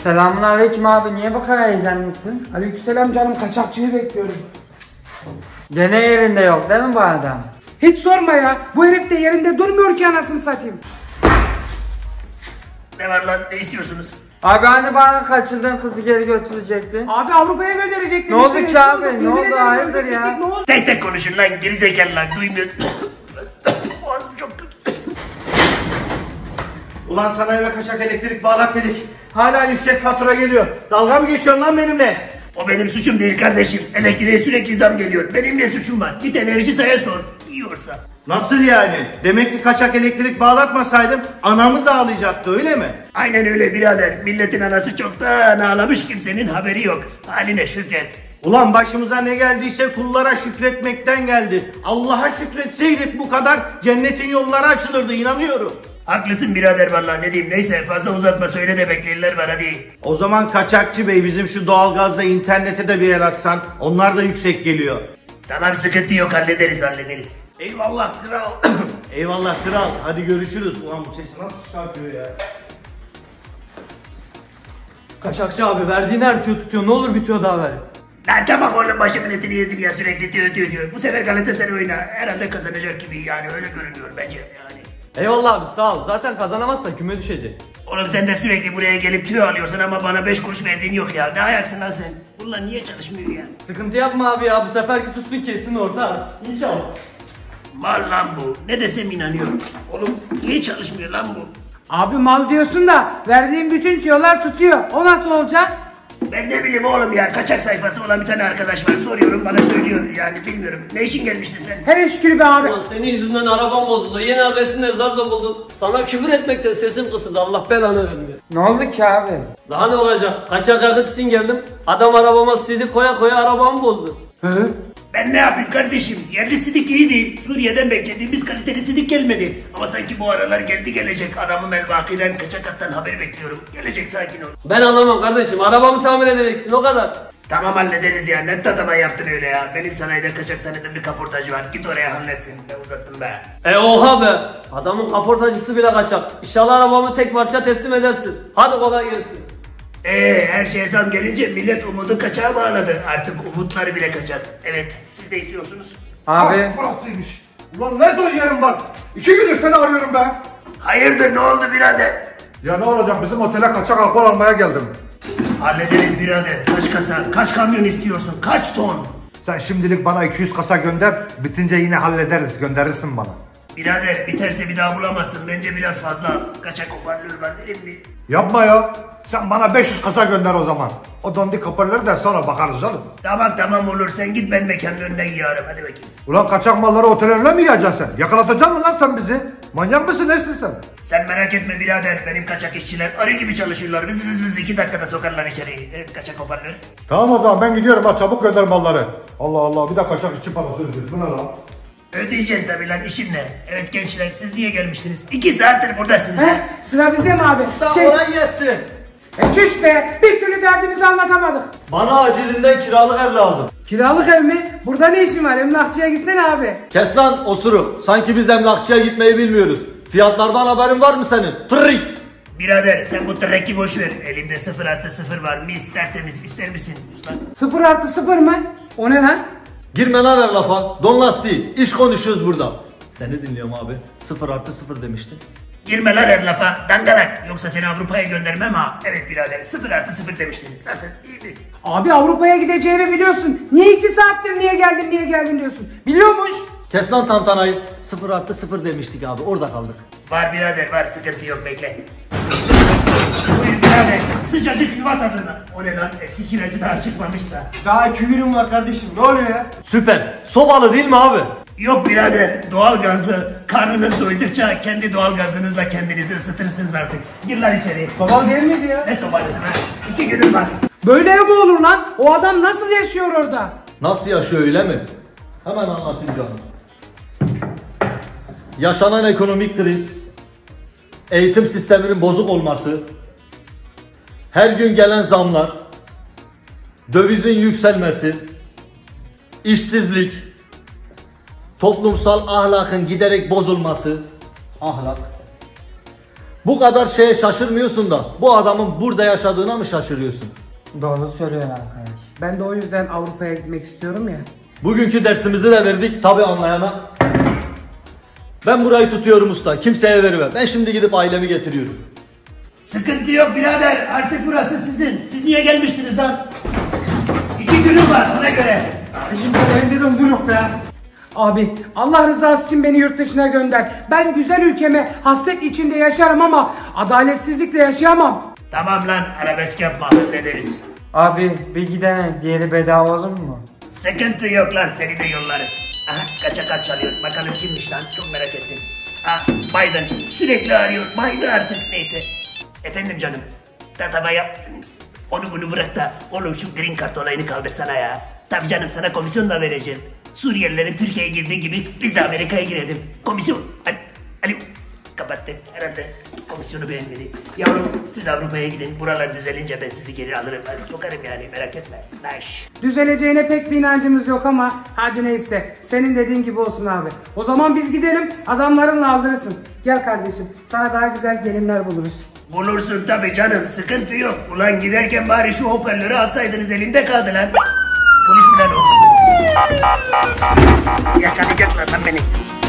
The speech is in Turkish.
Selamünaleyküm abi, niye bu kadar heyecanlısın? Aleykümselam canım, kaçakçıyı bekliyorum. Gene yerinde yok değil mi bu adam? Hiç sorma ya, bu herif de yerinde durmuyor ki anasını satayım. Ne var lan, ne istiyorsunuz? Abi hani bana kaçırdığın kızı geri götürecektin? Abi Avrupa'ya gönderecektim. Ne oldu ki abi? Ne oldu? Hayırdır ya? Ne oldu? Tek tek konuşun lan, gerizekalılar, duymuyor. Boğazım çok kötü. Ulan sana eve kaçak elektrik bağlat dedik. Hala yüksek fatura geliyor. Dalga mı geçiyorsun lan benimle? O benim suçum değil kardeşim. Elektriğe sürekli zam geliyor. Benim ne suçum var? Git enerji saya sor. Yiyorsa. Nasıl yani? Demek ki kaçak elektrik bağlatmasaydım anamız da ağlayacaktı, öyle mi? Aynen öyle birader. Milletin anası çoktan ağlamış, kimsenin haberi yok. Haline şükret. Ulan başımıza ne geldiyse kullara şükretmekten geldi. Allah'a şükretseydik bu kadar cennetin yolları açılırdı, inanıyorum. Haklısın birader vallahi, ne diyeyim, neyse fazla uzatma, söyle de bekleyenler var hadi. O zaman kaçakçı bey, bizim şu doğalgazda internete de bir yer atsan, onlar da yüksek geliyor. Tamam, sıkıntı yok, hallederiz. Eyvallah kral. Eyvallah kral. Hadi görüşürüz. Ulan bu sesi nasıl çıkartıyor ya? Kaçakçı abi, verdiğin her tüyo tutuyor, ne olur bir tüyo daha ver. Lan tamam oğlum, başımın etini yedin ya, sürekli diyor. Bu sefer Galatasaray oyna, herhalde kazanacak gibi, yani öyle görünüyor bence yani. Eyvallah abi, sağ ol. Zaten kazanamazsan küme düşecek. Oğlum sen de sürekli buraya gelip tüyo alıyorsun ama bana 5 kuruş verdiğin yok ya. Ne ayaksın lan sen? Bunlar niye çalışmıyor ya? Sıkıntı yapma abi ya, bu seferki tutsun kesin orta. İnşallah. Mal lan bu. Ne desem inanıyorum. Oğlum niye çalışmıyor lan bu? Abi mal diyorsun da verdiğin bütün tüyolar tutuyor. O nasıl olacak? Ben ne bileyim oğlum ya. Kaçak sayfası olan bir tane arkadaş var. Soruyorum, bana söylüyor. Yani bilmiyorum. Ne için gelmiştin sen? Hele şükür be abi. Ulan senin yüzünden arabam bozuldu. Yeni adresinde zar zor buldum. Sana küfür etmekten sesim kısıldı. Allah belanı vermiyor. Ne oldu ki abi? Daha ne olacak? Kaçak yakıt için geldim. Adam arabama CD koya koya arabamı bozdu. Ben ne yapayım kardeşim? Yerli sidik iyi değil. Suriye'den beklediğimiz kaliteli sidik gelmedi. Ama sanki bu aralar geldi gelecek. Adamı Melbaki'den, kaçak hattan haber bekliyorum. Gelecek, sakin ol. Ben anlamam kardeşim. Arabamı tamir edeceksin, o kadar. Tamam, hallederiz ya. Ne tatama yaptın öyle ya. Benim sanayide kaçak tanıdığım bir kaportacı var. Git oraya halletsin. Ben uzattım be. Oha be. Adamın kaportacısı bile kaçak. İnşallah arabamı tek parça teslim edersin. Hadi kolay gelsin. Her şeye zam gelince millet umudu kaçağa bağladı. Artık umutları bile kaçak. Evet, siz de istiyorsunuz. Abi. Burasıymış. Ulan ne zor yerim bak. 2 gündür seni arıyorum be. Hayırdır, ne oldu birader? Ya ne olacak, bizim otele kaçak alkol almaya geldim. Hallederiz birader. Kaç kasa, kaç kamyon istiyorsun, kaç ton? Sen şimdilik bana 200 kasa gönder, bitince yine hallederiz, gönderirsin bana. Birader biterse bir daha bulamazsın. Bence biraz fazla. Kaçak hoparlör var, vereyim mi? Yapma ya. Sen bana 500 kasa gönder o zaman. O dandik hoparlörü de sonra bakarız canım. Tamam olur, sen git, ben mekanın önünden yiyorum, hadi bakayım. Ulan kaçak malları otelin önüne mi yiyeceksin sen? Yakalatacaksın mı lan sen bizi? Manyak mısın, nesin sen? Sen merak etme birader, benim kaçak işçiler arı gibi çalışıyorlar. Vız 2 dakikada sokarlar içeri. Evet, kaçak hoparlör. Tamam o zaman ben gidiyorum, ha çabuk gönder malları. Allah Allah, bir de kaçak işçi parası ödüyoruz. Bu ne lan? Ödeyeceksin tabi lan, işin ne? Evet gençler, siz niye gelmiştiniz? 2 saattir buradasınız. He? Sıra bize mi abi? Kolay gelsin. Çüş be, bir türlü derdimizi anlatamadık. Bana acilinden kiralık ev lazım. Kiralık ev mi? Burada ne işin var? Emlakçıya gitsene abi. Kes lan osuruk. Sanki biz emlakçıya gitmeyi bilmiyoruz. Fiyatlardan haberin var mı senin? Tırrik. Birader sen bu treki boş ver. Elimde 0+0 var. Mis tertemiz, ister misin? Ulan. 0+0 mı? O ne lan? Girme lan her lafa. Don lastiği. İş konuşuyoruz burada. Seni dinliyorum abi. 0+0 demiştin. Girme lan her lafa, dangalak. Yoksa seni Avrupa'ya göndermem ha. Evet birader, 0+0 demiştin. Nasıl, iyi mi? Abi Avrupa'ya gideceğini biliyorsun. Niye 2 saattir niye geldin diyorsun? Biliyormuş. Kes lan tantanayı. 0+0 demiştik abi, orada kaldık. Var birader var, sıkıntı yok, bekle. Buyur birader, sıcacık yuva tadına. O ne lan, eski kiracı daha çıkmamış da. Daha 2 günüm var kardeşim, ne oluyor ya? Süper. Sobalı değil mi abi? Yok birader, doğal gazlı. Karnınız doydukça kendi doğal gazınızla kendinizi ısıtırsınız artık. Gir lan içeri. Sobalı değil miydi ya? Ne sobalısın ha? 2 günüm var. Böyle ev mi olur lan? O adam nasıl yaşıyor orada? Nasıl yaşıyor, öyle mi? Hemen anlatayım canım. Yaşanan ekonomik kriz, eğitim sisteminin bozuk olması, her gün gelen zamlar, dövizin yükselmesi, işsizlik, toplumsal ahlakın giderek bozulması, ahlak, Bu kadar şeye şaşırmıyorsun da bu adamın burada yaşadığına mı şaşırıyorsun? Doğru söylüyorsun arkadaş. Ben de o yüzden Avrupa'ya gitmek istiyorum ya. Bugünkü dersimizi de verdik tabi anlayana. Ben burayı tutuyorum usta, kimseye vermem. Ben şimdi gidip ailemi getiriyorum. Sıkıntı yok birader. Artık burası sizin. Siz niye gelmiştiniz lan? 2 günüm var ona göre. Bizim de evde de yok be. Abi Allah rızası için beni yurt dışına gönder. Ben güzel ülkeme hasret içinde yaşarım ama adaletsizlikle yaşayamam. Tamam lan arabesk yapma hallederiz. Abi bir gidene diğeri bedava olur mu? Sıkıntı yok lan seni de yollarız. Aha kaça kaç çalıyor. Bakalım kimmiş lan çok merak ettim. Ah Biden sürekli arıyor. Biden artık neyse. Efendim canım. Tatava yap. Onu bunu bırak da oğlum şu green card olayını kaldırsana ya. Tabii canım sana komisyon da vereceğim. Suriyelilerin Türkiye'ye girdiği gibi biz de Amerika'ya girelim. Komisyon. Alo. Kapattı. Herhalde komisyonu beğenmedi. Yavrum siz Avrupa'ya gidin. Buralar düzelince ben sizi geri alırım. Ben sokarım yani merak etme. Naş. Düzeleceğine pek bir inancımız yok ama hadi neyse. Senin dediğin gibi olsun abi. O zaman biz gidelim, adamlarınla aldırırsın. Gel kardeşim, sana daha güzel gelinler buluruz. Bulursun tabii canım sıkıntı yok. Ulan giderken bari şu hoparlörü alsaydınız elimde kaldı lan. Polis mi lan o? Yakalayacaklar lan beni.